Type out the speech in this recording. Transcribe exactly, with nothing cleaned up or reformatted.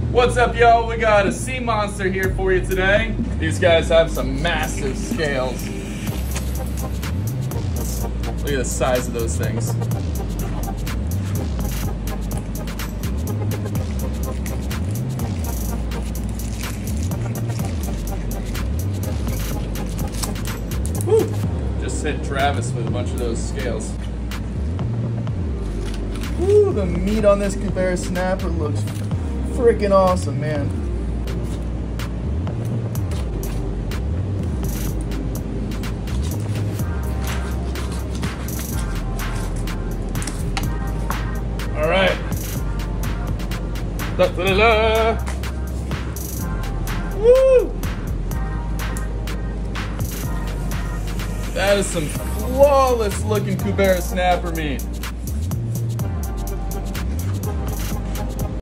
What's up, y'all? We got a sea monster here for you today. These guys have some massive scales. Look at the size of those things. Woo! Just hit Travis with a bunch of those scales. Woo! The meat on this Kubera snapper looks freaking awesome, man. All right. Da, da, da, da. Woo! That is some flawless looking Kubera snapper meat.